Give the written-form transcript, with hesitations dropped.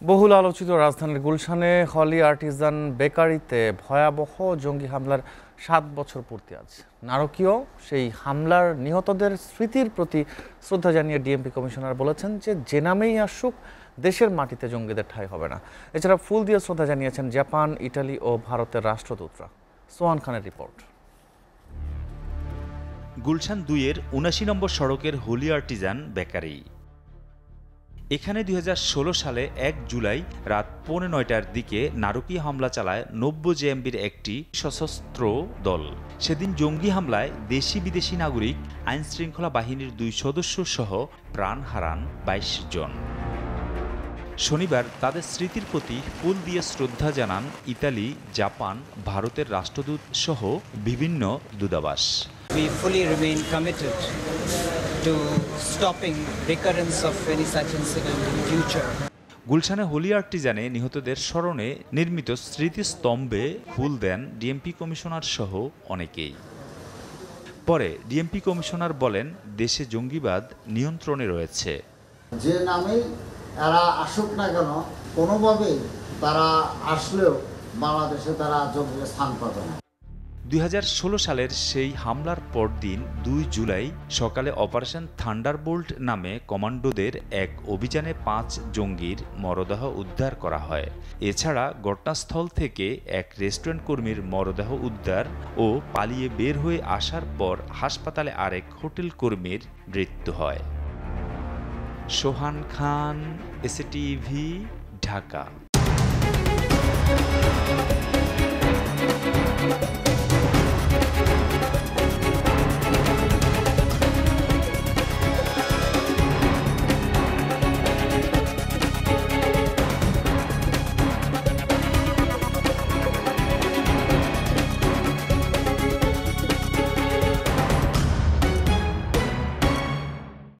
বহুল আলোচিত রাজধানীর গুলশানে হলিয়ার্টিসান বেকারিতে ভয়াবহ জঙ্গি হামলার ৭ বছর পূর্তি আজ। নারকীয় সেই হামলার নিহতদের স্মৃতির প্রতি শ্রদ্ধা জানিয়ে ডিএমপি কমিশনার বলেছেন যে নামেই আসুক দেশের মাটিতে জঙ্গিদের ঠাঁই হবে না। এছাড়া ফুল দিয়ে শ্রদ্ধা জানিয়েছেন জাপান, ইটালি ও ভারতের রাষ্ট্রদূতরা। সোহান খানের রিপোর্ট। গুলশান ২-এর ৭৯ নম্বর সড়কের হলিয়ার্টিসান বেকারি। এখানে ২০১৬ সালে ১ জুলাই রাত ৯:৩০টার দিকে নারকীয় হামলা চালায় ৯০ জেএমবির একটি সশস্ত্র দল। সেদিন জঙ্গি হামলায় দেশি বিদেশি নাগরিক, আইনশৃঙ্খলা বাহিনীর ২ সদস্য সহ প্রাণ হারান ২২ জন। শনিবার তাদের স্মৃতির প্রতি ফুল দিয়ে শ্রদ্ধা জানান ইতালি, জাপান, ভারতের রাষ্ট্রদূত সহ বিভিন্ন দূতাবাস। We fully remain committed to stopping recurrence of any such incident in future. গুলশানে হলিয়ার্টিসানে নিহতদের স্মরণে নির্মিত স্মৃতিস্তম্ভে ফুল দেন ডিএমপি কমিশনার সহ অনেকেই। পরে ডিএমপি কমিশনার বলেন, দেশে জঙ্গিবাদ নিয়ন্ত্রণে রয়েছে। যে নামেই এরা আসুক না কেন, কোনোভাবেই তারা আসলেও বাংলাদেশে তারা জঙ্গির স্থান পাবে না। ২০১৬ সালের সেই হামলার পরদিন ২ জুলাই সকালে অপারেশন থান্ডারবোল্ট নামে কমান্ডোদের এক অভিযানে ৫ জঙ্গির মরদেহ উদ্ধার করা হয়। এছাড়া ঘটনাস্থল থেকে এক রেস্টুরেন্ট কর্মীর মরদেহ উদ্ধার ও পালিয়ে বের হয়ে আসার পর হাসপাতালে আরেক হোটেল কর্মীর মৃত্যু হয়। সোহান খান, SATV, ঢাকা।